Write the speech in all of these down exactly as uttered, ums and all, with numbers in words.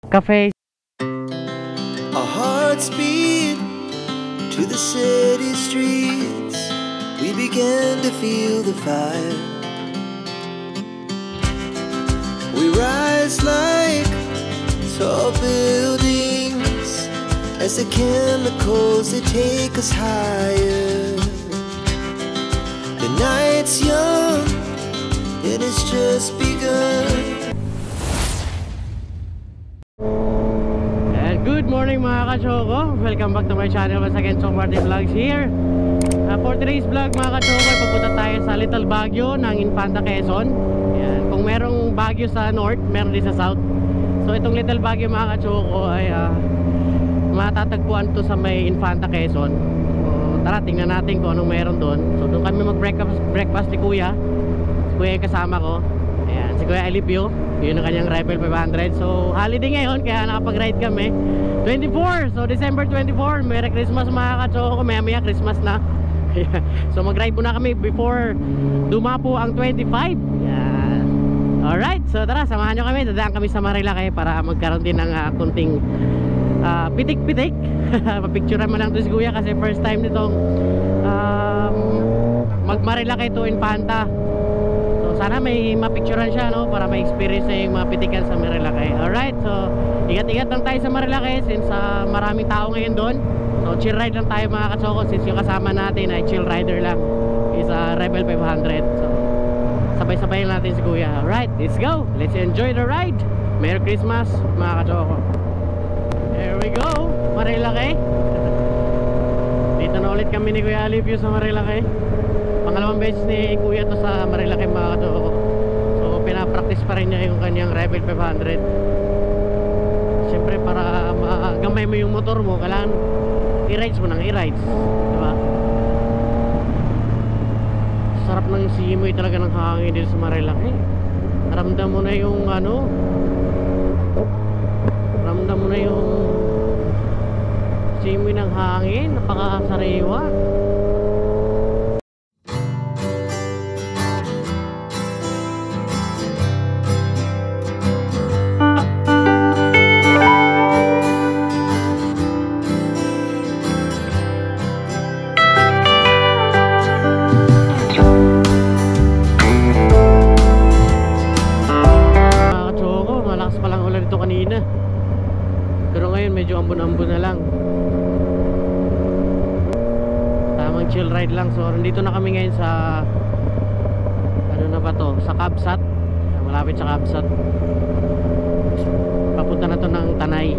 cafe. Our hearts beat to the city streets. We began to feel the fire. We rise like tall buildings as the chemicals they take us higher. The night's young, it has just begun. And good morning mga ka-Choco. Welcome back to my channel once again, Chong Martin Vlogs here. uh, For today's vlog mga ka-Choco, pupunta tayo sa Little Baguio ng Infanta, Quezon. Ayan. Kung merong Baguio sa north, meron din sa south. So itong Little Baguio mga ka-Choco ay uh, matatagpuan to sa may Infanta, Quezon. So tara, tingnan natin kung anong meron doon. So doon kami mag-breakfast breakfast ni Kuya. Si Kuya yung kasama ko. Ayan, si Kuya Elipio. Yun ang kanyang Rebel five hundred. So holiday ngayon kaya nakapag-ride kami. Twenty-four, so December twenty-four. Merry Christmas mga ka-Choco. Maya maya Christmas na. So mag-ride muna kami before dumapo ang twenty-five. Ayan. Alright, so tara, samahan nyo kami. Dadaan kami sa Marilaki para magkaroon din ng uh, kunting uh, pitik-pitik. Papicturean mo lang to si Kuya kasi first time nitong um, mag-Marilaki to Infanta. So sana may mapicturean siya, no, para may experience na yung mga pitikan sa Marilaki. Alright, so ingat-ingat lang tayo sa Marilaki since uh, maraming tao ngayon doon. So chill ride lang tayo mga ka-Choco since yung kasama natin ay chill rider lang, is a Rebel five hundred. So sabay-sabay natin si Kuya. Alright, let's go. Let's enjoy the ride. Merry Christmas mga ka-Choco. Here we go, Marilaki. Dito na ulit kami ni Kuya Alipio sa Marilaki. Pangalawang beses ni Kuya to sa Marilaki mga ka-Choco. So pinapractice pa rin niya yung kanyang Rebel five hundred. Siyempre para magamay mo yung motor mo, kailangan i-rides mo nang i-rides, diba? Sarap ng simoy talaga ng hangin dito sa Marilaki. Ramdam mo na yung ano, ramdam mo na yung simoy ng hangin. Napakasariwa. Pero ngayon medyo ambon-ambon na lang. Tamang chill ride lang. So nandito na kami ngayon sa ano na ba to? Sa Kabsat. Malapit sa Kabsat. Papunta na to ng Tanay.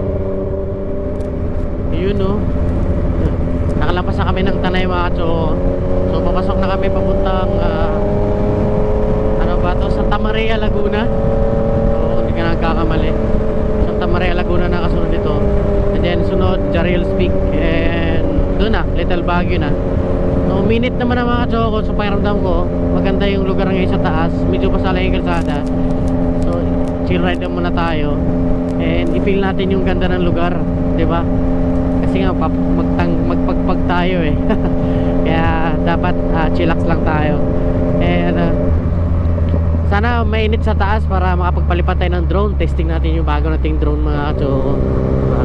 Ayun, no. Nakalapas na kami ng Tanay mga ka-Choco. So papasok na kami papuntang uh, ano ba to? Santa Maria, Laguna. So hindi ka nagkakamali. Santa Maria, Laguna na kasunod dito. And then sunod Jarils Peak. And doon na, Little Baguio na. No, minute naman ang mga ka-Choco. So pakiramdam ko maganda yung lugar ngayon sa taas. Medyo pasala yung kalsada. So chill ride na muna tayo. And i-feel natin yung ganda ng lugar, diba? Kasi nga magtang, magpagpag tayo eh. Kaya dapat uh, chillax lang tayo. And uh, sana mainit sa taas para makapagpalipat tayo ng drone. Testing natin yung bago nating drone mga ka-Choco. Diba?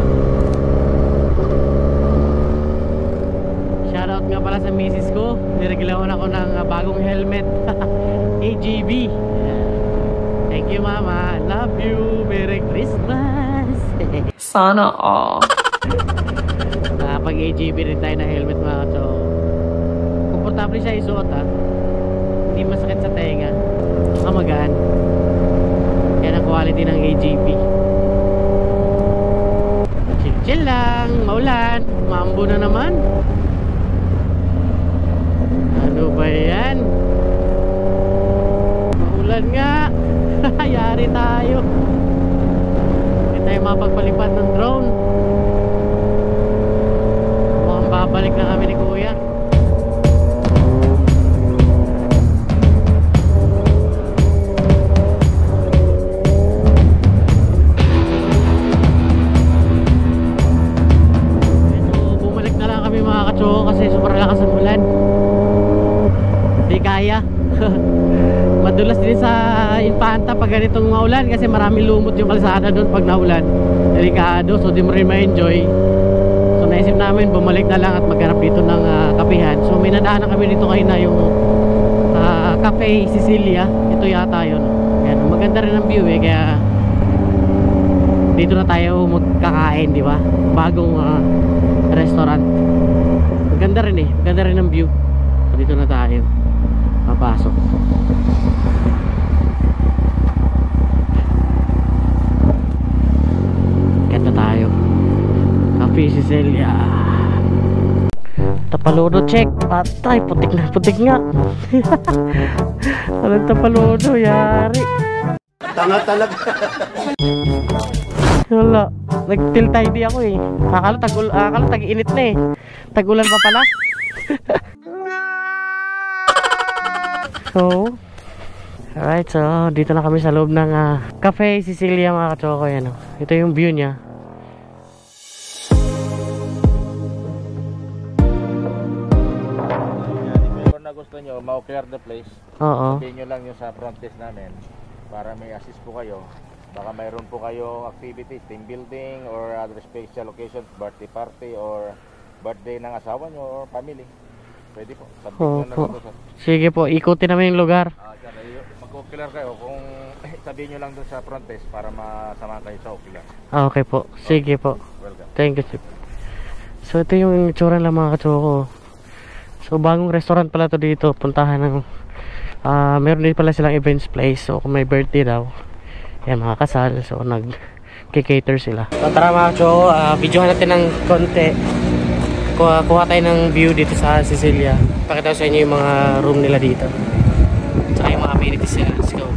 Shoutout nga pala sa misis ko. Niregilawan ako ng uh, bagong helmet. A G B. Thank you mama. Love you. Merry Christmas. Sana all. Pag A G B rin tayo na helmet mga ka-Choco. Komportable siya isuot ha. Hindi masakit sa tenga. Magaan. Yan ang quality ng A G B. Chill chill lang. Maulan. Mambo na naman. Ano ba yan? Maulan nga. Yari tayo. Hindi tayo mapagpalipad ng drone. Mukhang babalik na kami ni Kuya. Kasi super lakas ang ulan. Di kaya. Madulas din sa Infanta pag ganitong maulan kasi maraming lumot yung kalsada doon pag naulan. Delikado, so di mo rin ma-enjoy. So naisip namin bumalik na lang at maghanap dito ng uh, kapehan. So may nadaanan kami dito kayo na yung uh, Cafe Sicilia. Ito yata yun. Yan, maganda rin ang view eh, kaya dito na tayo magkakain, di ba? Bagong uh, restaurant. Maganda rin eh, maganda rin ang view. So dito na tayo papasok. Ganda tayo. Cafe Sicilia. Tapalodo check. Patay, putik na, putik nga. Anong tapalodo, yari. Tanga talaga. Wala, nag-till tidy ako eh. Akala tagul, akala tag-init na eh. Tagulan pa pala. So, alright, so dito na kami sa loob ng uh, Cafe Sicilia mga kachoko. Yan, oh. Ito yung view niya. Kung na gusto nyo, ma-clear the place, Oo. sabihin nyo lang yung sa front desk namin para may assist po kayo. Baka mayroon po kayong activities, team building or other special occasions, birthday party or birthday ng asawa nyo or family. Pwede po. Sabihin nyo na lang doon sa... Sige po, ikutin namin yung lugar. Ah, mag-ocular kayo kung sabihin nyo lang doon sa front desk para masama kayo sa ocular. Ah, okay po. Sige po. Welcome. Thank you, Chip. So ito yung itsura lang mga kachoko. So bagong restaurant pala to dito. Puntahan ng uh, meron din pala silang events place. So kung may birthday daw, yan mga kasal. So nag-cater sila. So tara mga kachoko, uh, videohan natin ng konti. Kuha, kuha tayo ng view dito sa Sicilia. Pakita ko sa inyo yung mga room nila dito. Tsaka yung mga amenities nila. Let's go.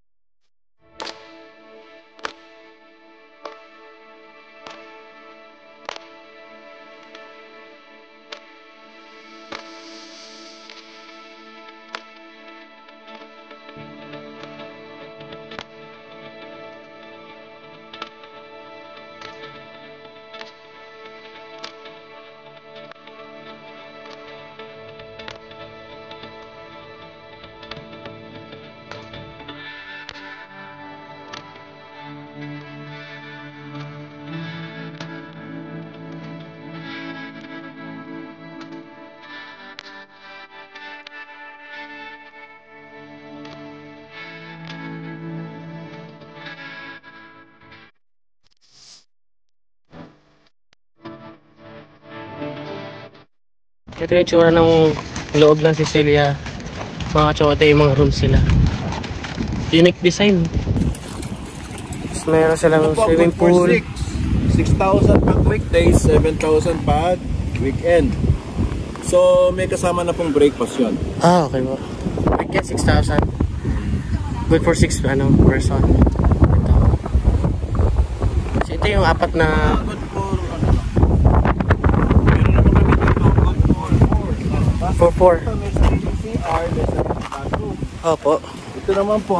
Ito yung tsura ng loob ng Sicilia. Mga kachoko, ito yung mga rooms sila. Unique design. Tapos meron silang swimming pool. six thousand pag weekdays, seven thousand pag weekend. So may kasama na pong breakfast yun. Ah, okay po. Weekend six thousand. Good for six ano, person. Ito. So ito yung apat na... Good for ano lang. Meron naman kami dito, good for four. For four. Ito may sariling C R, may sariling bathroom. Opo. Ito naman po,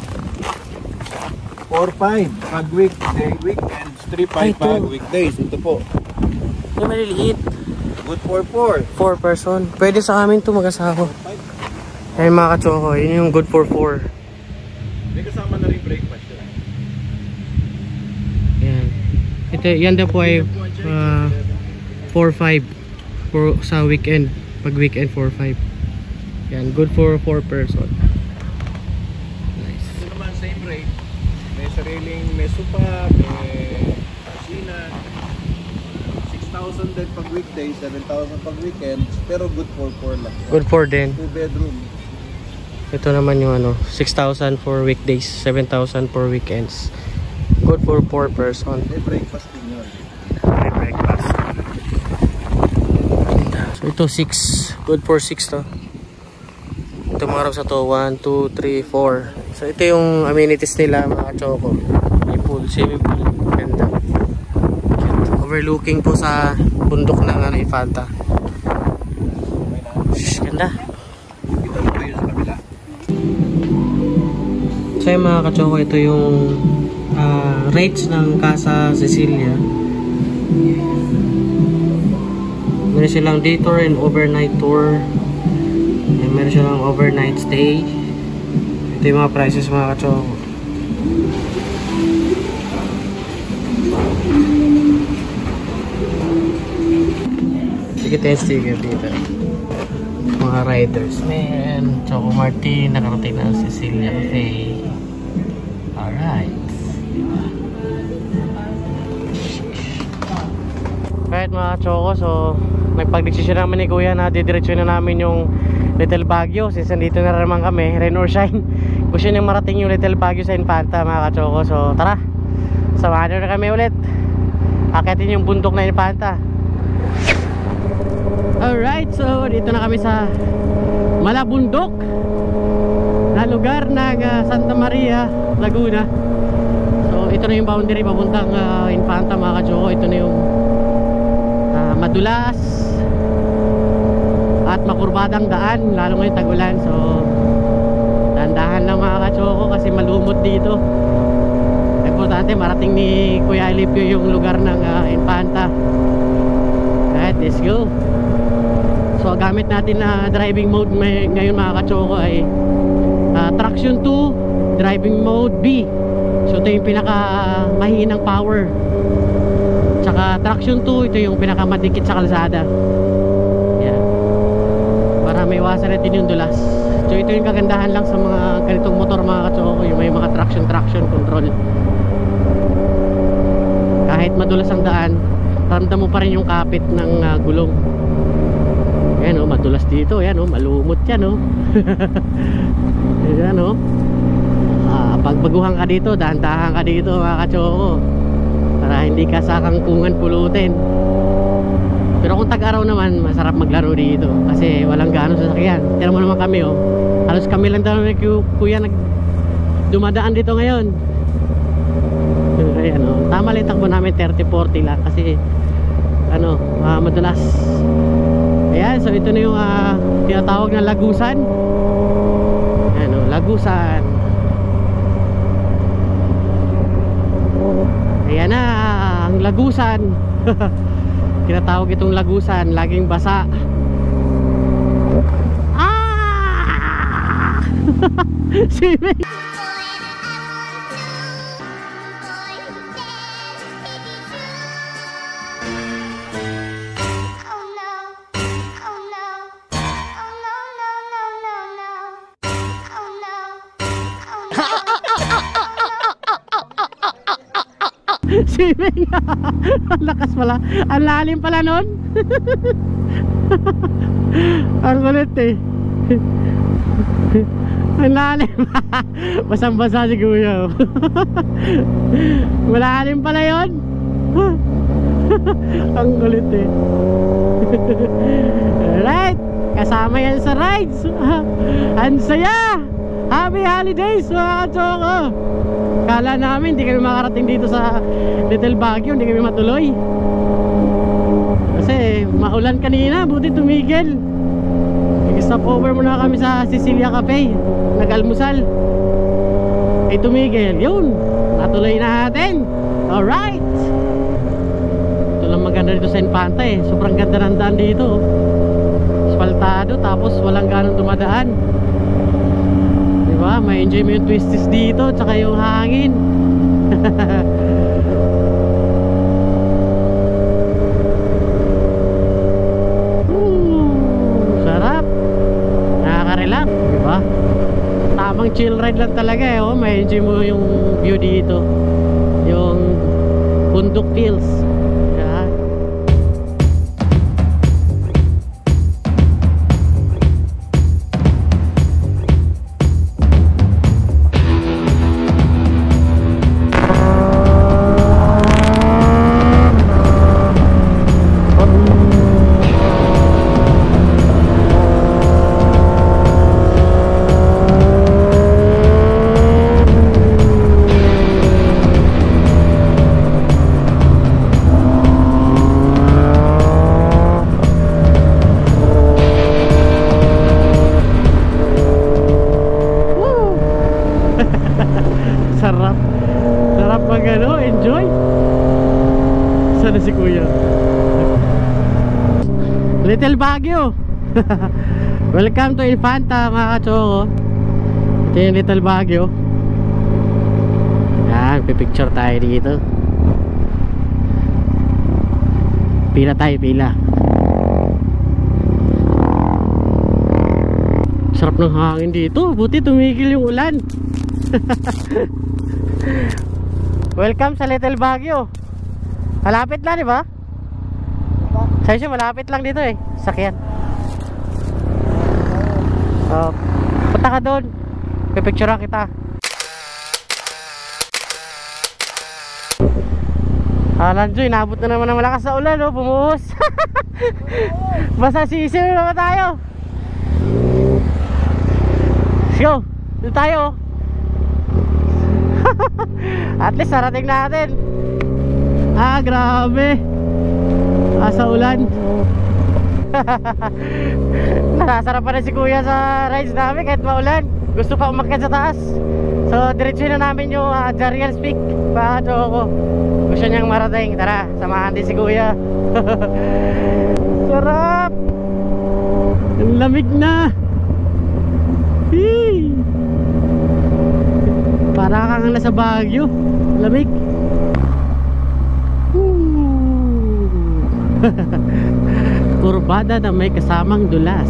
four five pag weekday, weekends, three five Ay, ito. pag weekdays. Ito po, Yung maliliit. good for four. Four person. Pwede sa amin to mag-asawa. Ay mga kachoko, yun yung good for four. May kasama na rin breakfast yun. Yan. Ito, yan daw po ay uh, four five for, sa weekend. Pag weekend four five. Yan, good for four person. Nice. Ito naman same rate. May sariling, may sopa, may kusina. six thousand din pag weekday, seven thousand pag weekend. Pero good for four lang. Good for din. Two bedroom. Ito naman yung ano, six thousand for weekdays, seven thousand for weekends. Good for four person. May breakfast din yun. May breakfast. So ito six. Good for six to. Ito mga rooms na to. one, two, three, four. So ito yung amenities nila mga choco. May pool, swimming pool. Ganda. Overlooking po sa bundok ng ano, Infanta. Shhh, ganda. Kita mo kayo sa kabila. So yung mga kachoko, ito yung uh, rates ng Casa Sicilia. Meron silang day tour and overnight tour. And meron silang overnight stay. Ito yung mga prices mga kachoko. Sige tayo sticker dito. Mga riders. Man, Choco Martin, nakarating na ang Cecilia Cafe. Alright. Kahit mga Choco, so nagpag-desisyon naman ni Kuya na didiretso na namin yung Little Baguio. Since nandito na naman kami, rain or shine, gusto niyang marating yung Little Baguio sa Infanta mga Choco. So tara, samahan na kami ulit. Akitin yung bundok na Infanta. Alright, so dito na kami sa Malabundok na lugar ng uh, Santa Maria, Laguna. So ito na yung boundary papuntang uh, Infanta mga Choco. Ito na yung uh, madulas at makurbadang daan, lalo ngayon tag-ulan. So dahan-dahan lang mga Choco kasi malumot dito. Importante marating ni Kuya Alipio yung lugar ng uh, Infanta. Alright, let's go. So gamit natin na driving mode may, ngayon mga kachoko ay uh, traction two, driving mode B. So ito yung pinaka mahinang power. Tsaka traction two, ito yung pinaka madikit sa kalsada. Yan. Para may iwasan natin yung dulas. So ito yung kagandahan lang sa mga ganitong motor mga kachoko, yung may mga traction traction control. Kahit madulas ang daan, ramdam mo pa rin yung kapit ng uh, gulong. Ayan o, madulas dito. Ayan o, malumot yan o. Ayan o. Ah, pagbaguhan ka dito, dahan-dahan ka dito mga kachoko, para hindi ka sa kangkungan pulutin. Pero kung tag-araw naman, masarap maglaro dito kasi walang gaano sasakyan. Tira mo naman kami o, halos kami lang daw ni Kuya nag dumadaan dito ngayon. Ayan o, tama lang takbo namin thirty forty lang kasi ano, uh, madalas. Ayan, so ito na yung uh, tinatawag na Lagusan. Ayan o, Lagusan. Ayan na, ang Lagusan. Tinatawag itong Lagusan, laging basa. Ah! Swimming! Swimming. Ang lakas pala. Ang lalim pala nun. Ang kulit eh. Ang lalim. Basang-basa si Kuya. Malalim pala yun. Ang kulit eh. Alright, kasama yan sa rides. Ang saya. Happy holidays mga kachoko. Kala namin hindi kami makarating dito sa Little Baguio, hindi kami matuloy kasi maulan kanina, buti tumigil. Stop over muna kami sa Cecilia Cafe, nag-almusal ay tumigil, yun, natuloy natin. Alright, ito lang maganda dito sa Infanta eh, sobrang ganda ng daan dito, asfaltado tapos walang ganong dumadaan. Diba? May enjoy mo yung twisties dito tsaka yung hangin. Ooh, sarap. Nakaka-relax, diba? Tamang chill ride lang talaga eh. Oh, may enjoy mo yung view dito, yung bundok feels. Sarap. Sarap mag ano, enjoy. Sana si Kuya. Little Baguio. Welcome to Infanta mga kachoko. Ito Ito yung Little Baguio. Yan, pipicture tayo dito. Pila tayo, pila. Sarap ng hangin dito. Buti tumigil yung ulan. Welcome sa Little Baguio. Malapit lang, di ba? Sa isyo, malapit lang dito eh. Sakyan. So, punta ka doon. Pipicturean kita. Alan Joy, nabot na naman ng malakas na ulan, no? Bumuhos. Basta sisiw naman tayo. Let's go. Doon tayo. At least sarating natin. Ah, grabe. Asa ulan. Nakasarap pa rin si kuya sa rides namin kahit maulan. Gusto pa umakyat sa taas. So diretso na namin yung uh, Jariel's Peak. Baka ko gusto niyang marating. Tara, samahan din si kuya. Sarap. Ang lamig na. Hii. Para kang nasa Baguio. Lamig. Kurbada na may kasamang dulas.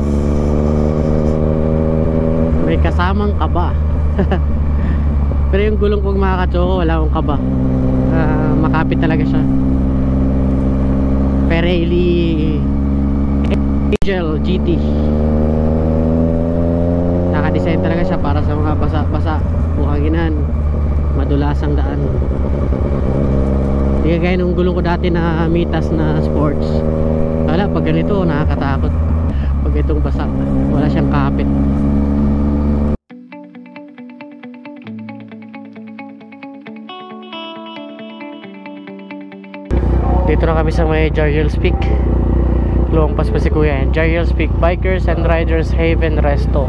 May kasamang kaba. Pero yung gulong kong mga katsoko, wala akong kaba. uh, Makapit talaga siya. Pirelli Angel G T. Nakadesign talaga siya para sa mga basa-basa, buhanginan, madulasang daan. Hindi kagaya nung gulong ko dati na Mitas na sports. Wala, pag ganito nakakatakot. Pag itong basa, wala siyang kapit. Dito na kami sa may Jariel's Peak. Lumampas pa si kuya. Jariel's Peak Bikers and Riders Haven Resto.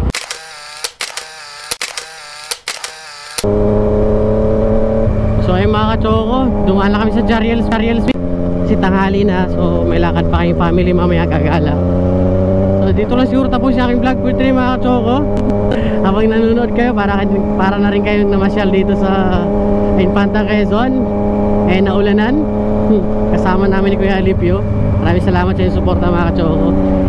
So ay mga katsoko, dumaan na kami sa Jariel's Jariel's Peak. Si tanghali na, so may lakad pa kayong family mamaya kagala. So dito lang siguro tapos yung aking vlog for today mga katsoko. Habang nanonood kayo, para, para na rin kayong namasyal dito sa Infanta Quezon. Eh naulanan. Kasama namin ni Kuya Alipio. Maraming salamat sa inyong suporta mga katsoko.